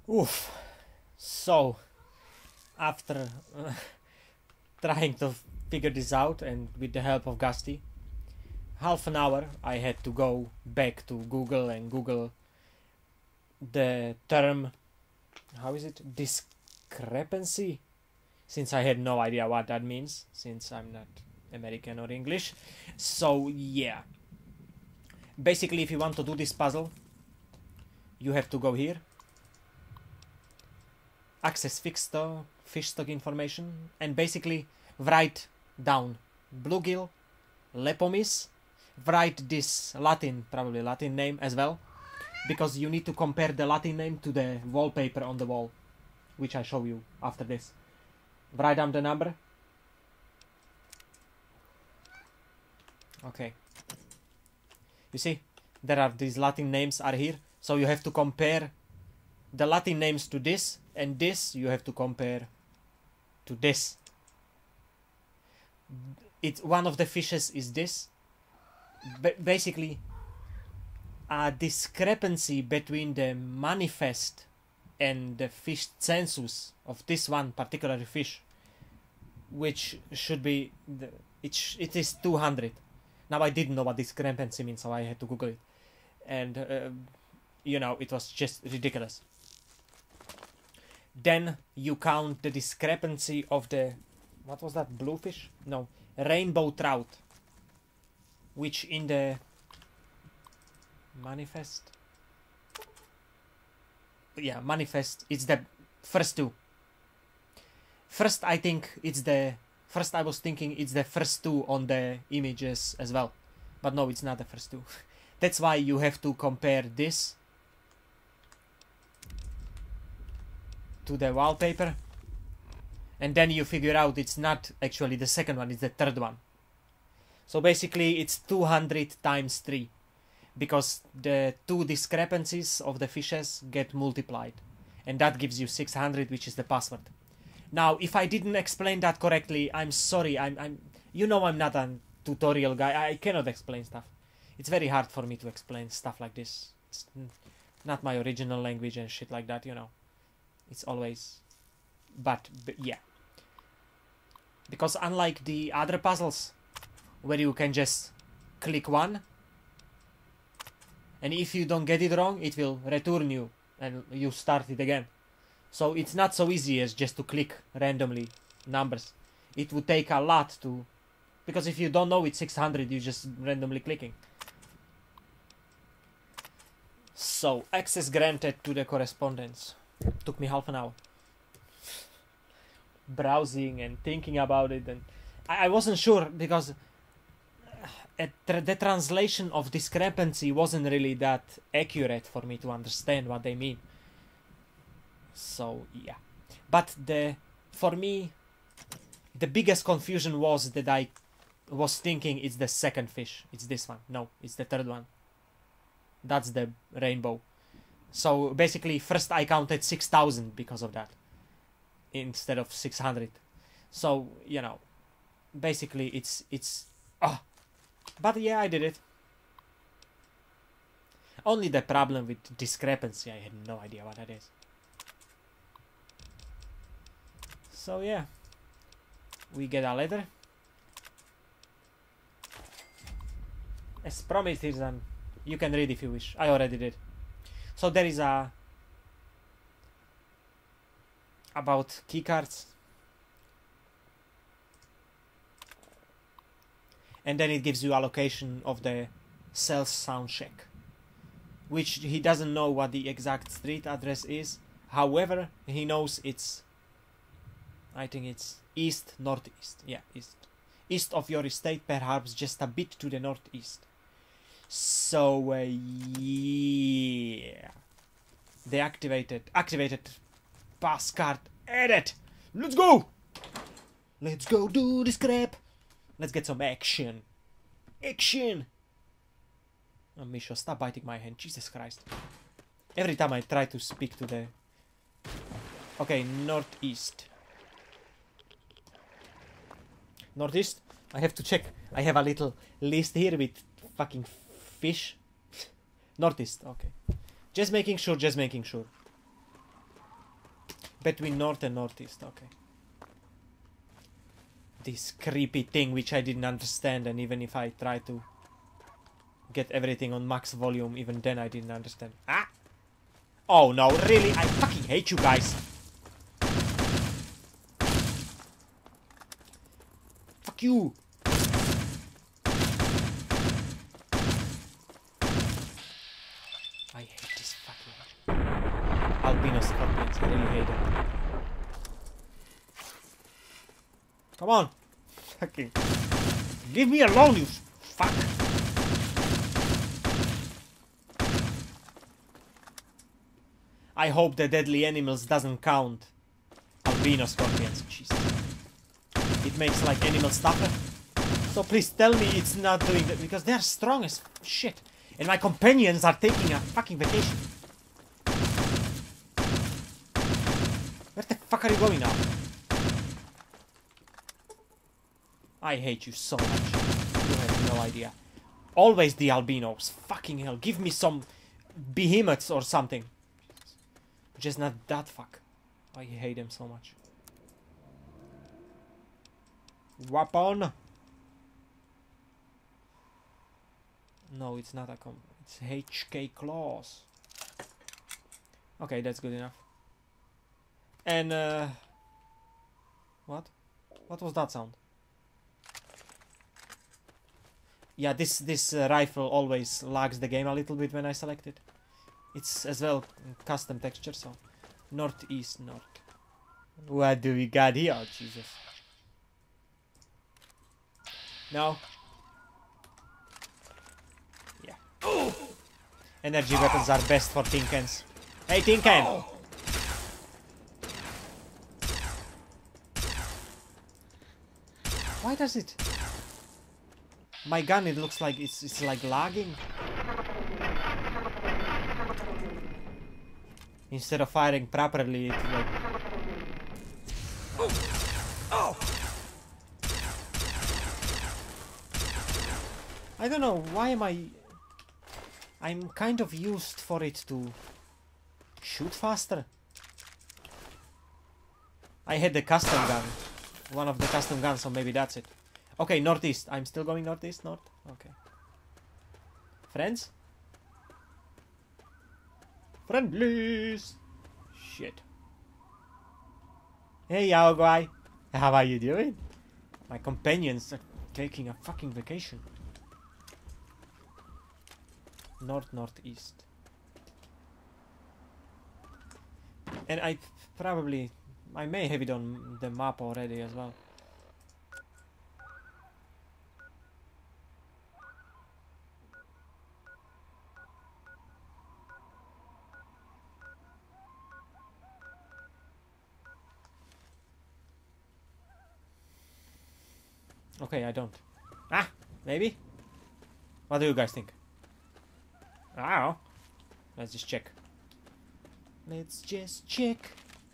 Oof. So, after trying to figure this out and with the help of Gusty, half an hour I had to go back to Google and Google the term, how is it, discrepancy, since I had no idea what that means, since I'm not American or English. So yeah, basically if you want to do this puzzle, you have to go here, access fish stock information, and basically write down bluegill, lepomis, write this Latin, probably Latin name as well, because you need to compare the Latin name to the wallpaper on the wall, which I show you after this. Write down the number. Okay. You see, there are these Latin names are here, so you have to compare the Latin names to this, and this you have to compare to this. One of the fishes is this. Basically, a discrepancy between the manifest and the fish census of this one particular fish, which should be it is 200. Now I didn't know what discrepancy means, so I had to Google it, and you know, it was just ridiculous. Then you count the discrepancy of the, what was that, bluefish? No, rainbow trout, which in the manifest, yeah, manifest, it's the first two. First I was thinking it's the first two on the images as well, but no, it's not the first two. That's why you have to compare this to the wallpaper, and then you figure out it's not actually the second one, it's the third one. So basically it's 200 times 3, because the two discrepancies of the fishes get multiplied, and that gives you 600, which is the password. Now, if I didn't explain that correctly, I'm sorry. I'm you know, I'm not a tutorial guy. I cannot explain stuff. It's very hard for me to explain stuff like this. It's not my original language and shit like that, you know. It's always, but yeah, because unlike the other puzzles where you can just click one, and if you don't get it wrong, it will return you and you start it again. So it's not so easy as just to click randomly numbers. It would take a lot to, because if you don't know it's 600, you just randomly clicking. So access granted to the correspondence. Took me half an hour browsing and thinking about it, and I wasn't sure because the translation of discrepancy wasn't really that accurate for me to understand what they mean. So yeah, but for me the biggest confusion was that I was thinking it's the second fish, it's this one. No, it's the third one. That's the rainbow. So basically first I counted 6,000 because of that instead of 600. So, you know, basically it's but yeah, I did it. Only the problem with discrepancy, I had no idea what that is. So yeah, we get a letter. As promised, here's an, you can read if you wish. I already did. So there is a about keycards, and then it gives you a location of the Cells Sound Shack, which he doesn't know what the exact street address is. However, he knows it's, I think it's east northeast. Yeah, east of your estate, perhaps just a bit to the northeast. So yeah, they activated pass card edit. Let's go do this crap. Let's get some action. Oh, Misho, stop biting my hand, Jesus Christ. Every time I try to speak to the, okay, northeast. I have to check. I have a little list here with fucking fish. Northeast, okay. Just making sure. Between north and northeast, okay. This creepy thing which I didn't understand, and even if I try to get everything on max volume, even then I didn't understand. Ah! Oh no, really? I fucking hate you guys. Fuck you. I hate this fucking albino scorpions. I really hate them. Come on. Fucking. Leave me alone, you fuck. I hope the deadly animals doesn't count. Albino scorpions. Jesus. It makes like animal stuffer. So please tell me it's not doing that, because they're strong as shit. And my companions are taking a fucking vacation. Where the fuck are you going now? I hate you so much. You have no idea. Always the albinos. Fucking hell. Give me some behemoths or something. Just not that fuck. I hate them so much. Weapon. No, it's not a it's HK claws. Okay, that's good enough. And what? What was that sound? Yeah, this rifle always lags the game a little bit when I select it. It's as well custom texture, so northeast north. What do we got here? Oh, Jesus. No. Yeah. Energy weapons are best for tin cans. Hey, tin can! Why does it? My gun, it looks like it's like lagging. Instead of firing properly, it's like... I don't know, why am I'm kind of used for it to shoot faster. I had the custom gun. One of the custom guns, so maybe that's it. Okay, northeast. I'm still going northeast, north? Okay. Friends? Friendlies! Shit. Hey, Yao guy. How are you doing? My companions are taking a fucking vacation. North, northeast. And I may have it on the map already as well. Okay, I don't. Ah, maybe? What do you guys think? I don't know. Let's just check. Let's just check.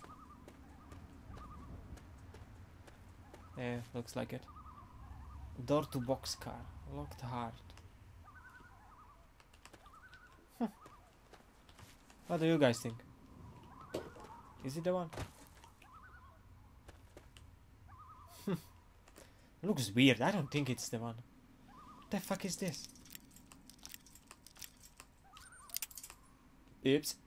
Yeah, looks like it. Door to boxcar. Locked hard. Huh. What do you guys think? Is it the one? Looks weird. I don't think it's the one. What the fuck is this? Oops.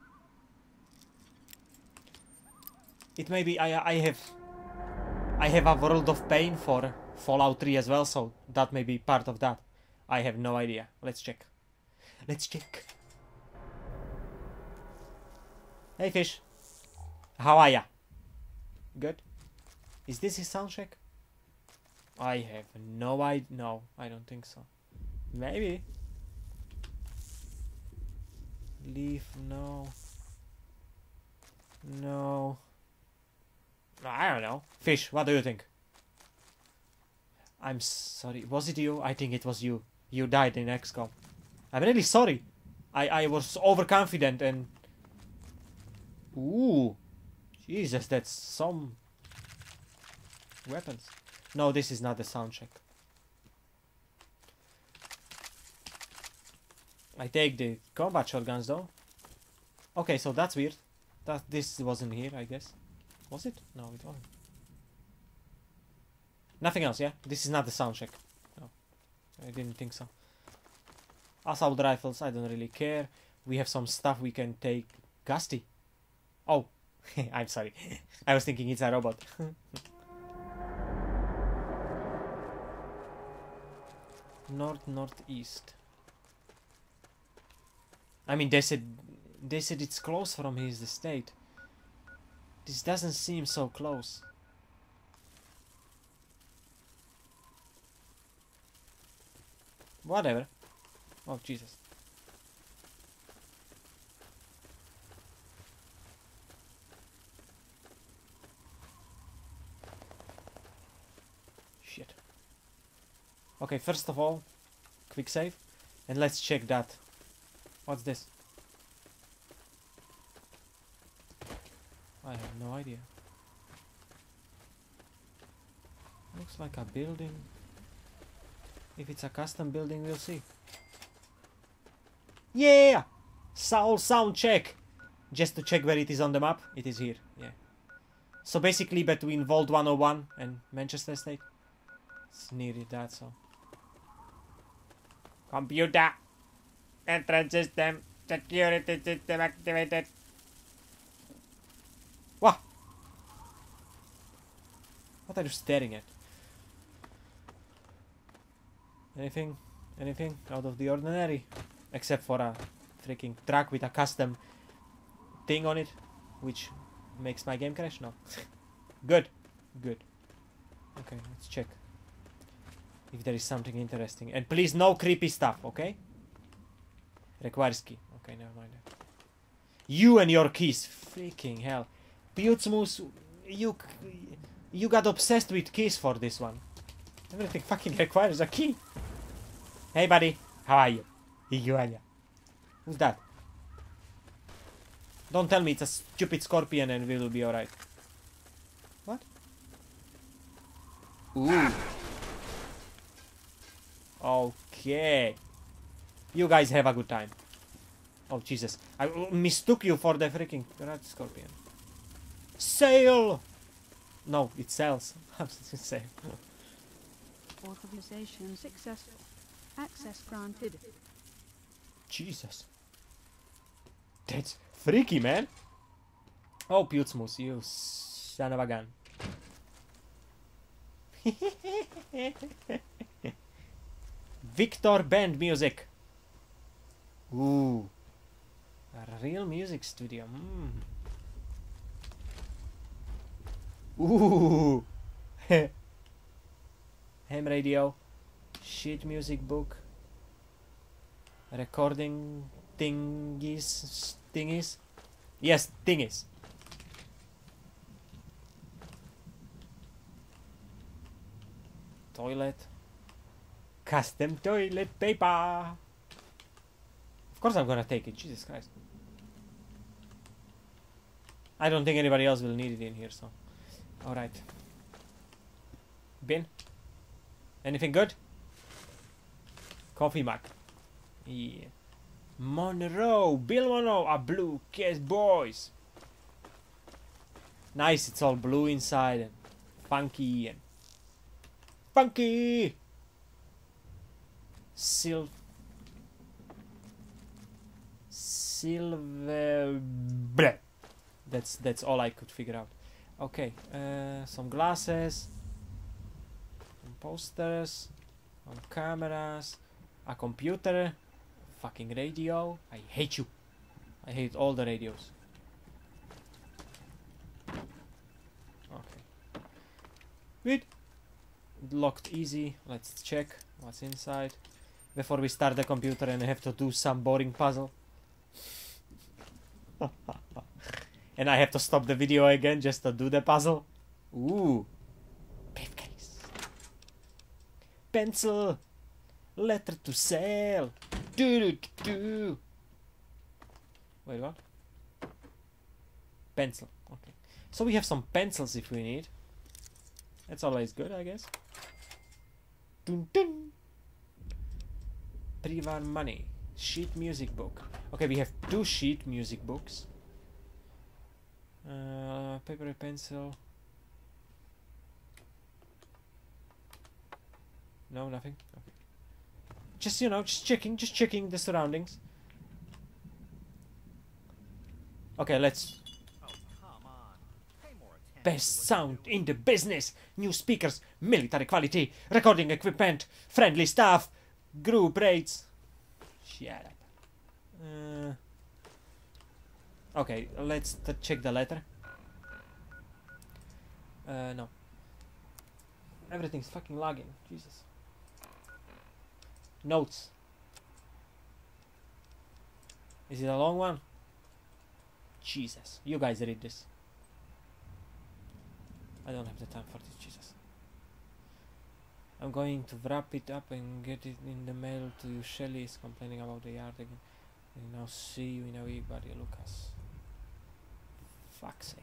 It may be I have a World of Pain for Fallout 3 as well, so that may be part of that. I have no idea. Let's check. Let's check. Hey fish. How are ya? Good? Is this his sound check? I have no idea. No, I don't think so. Maybe. Leaf, no. No. I don't know. Fish, what do you think? I'm sorry. Was it you? I think it was you. You died in XCOM. I'm really sorry. I was overconfident and... Ooh. Jesus, that's some... weapons. No, this is not the sound check. I take the combat shotguns though. Okay, so that's weird. This wasn't here, I guess. Was it? No, it wasn't. Nothing else, yeah? This is not the sound check. No, I didn't think so. Assault rifles, I don't really care. We have some stuff we can take. Gusty. Oh, I'm sorry. I was thinking it's a robot. Northeast. I mean, they said it's close from his estate. This doesn't seem so close. Whatever. Oh, Jesus. Shit. Okay, first of all, quick save. And let's check that. What's this? I have no idea. Looks like a building. If it's a custom building, we'll see. Yeah! Sound check! Just to check where it is on the map. It is here, yeah. So basically between Vault 101 and Manchester Estate. It's nearly that, so. Computer! Entrance system! Security system activated! What? What are you staring at? Anything? Anything out of the ordinary? Except for a freaking truck with a custom thing on it, which makes my game crash? No. Good. Good. Okay, let's check if there is something interesting. And please, no creepy stuff, okay? Requires key. Okay, never mind that. You and your keys. Freaking hell. Piutsmus, you got obsessed with keys for this one. Everything fucking requires a key. Hey, buddy. How are you? Who's that? Don't tell me it's a stupid scorpion and we will be alright. What? Ooh. Okay. You guys have a good time. Oh, Jesus. I mistook you for the freaking red scorpion. Sail! No, it sells. I'm saying. Authorization successful. Access granted. Jesus. That's freaky, man. Oh, Piutsmus, you son of a gun. Victor Band Music. Ooh. A real music studio. Ooh. Ham radio. Sheet music book. Recording thingies. Yes, thingies. Toilet. Custom toilet paper. Of course I'm gonna take it. Jesus Christ. I don't think anybody else will need it in here, so. Alright. Bin. Anything good? Coffee mug. Yeah. Monroe. Bill Monroe. A blue case, boys. Nice. It's all blue inside and funky and funky. Silver. That's all I could figure out. Okay, some glasses, some posters, some cameras, a computer, fucking radio. I hate you. I hate all the radios. Okay. Good. Locked easy. Let's check what's inside before we start the computer and have to do some boring puzzle. And I have to stop the video again just to do the puzzle. Ooh. Briefcase. Pencil. Letter to sell. Do. Wait, what? Pencil. Okay. So we have some pencils if we need. That's always good, I guess. Dun dun. Privar money. Sheet music book. Okay, we have 2 sheet music books. Paper and pencil. No, nothing. Okay. Just, you know, just checking the surroundings. Okay, let's... Best sound in the business! New speakers, military quality, recording equipment, friendly staff, group rates. Shut up. Okay, let's check the letter. No. Everything's fucking lagging. Jesus. Notes. Is it a long one? Jesus. You guys read this. I don't have the time for this, Jesus. I'm going to wrap it up and get it in the mail to you. Shelly is complaining about the yard again. And now see you in a week, buddy, Lucas. Fuck's sake.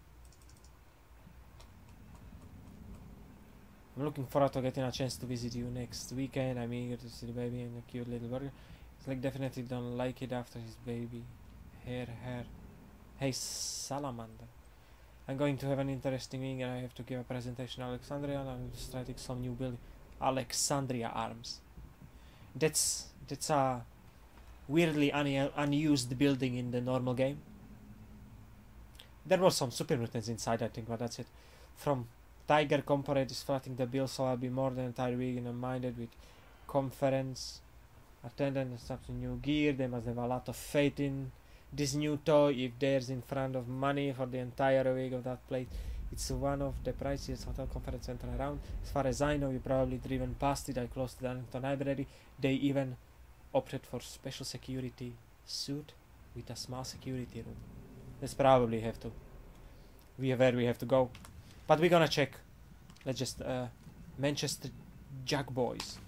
I'm looking forward to getting a chance to visit you next weekend. I'm eager to see the baby and the cute little burger. It's like definitely don't like it after his baby. Hair. Hey, salamander. I'm going to have an interesting week and I have to give a presentation to Alexandria and I'm starting some new building. Alexandria Arms. That's a weirdly unused building in the normal game. There were some super mutants inside, I think, but that's it. From Tiger Corporate is flatting the bill, so I'll be more than entire week and I'm minded with conference attendant and something new gear. They must have a lot of faith in this new toy. If there's in front of money for the entire week of that place, it's one of the priciest hotel conference center around. As far as I know, you probably driven past it. I close to the Darlington Library. They even opted for special security suit with a small security room. That's probably have to. Where we have to go. But we're gonna check. Let's just Manchester Jack Boys.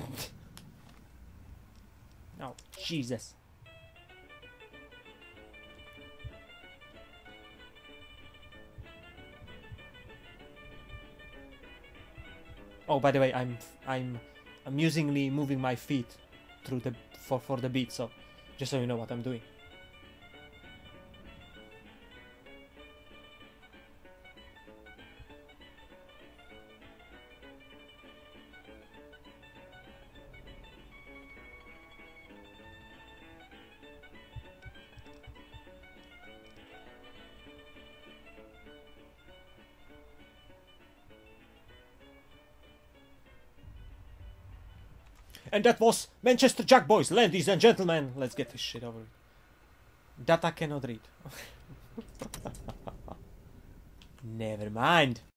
Oh, Jesus. Oh, by the way, I'm amusingly moving my feet through the for the beat, so just so you know what I'm doing. And that was Manchester Jack Boys, ladies and gentlemen. Let's get this shit over with. That I cannot read. Never mind.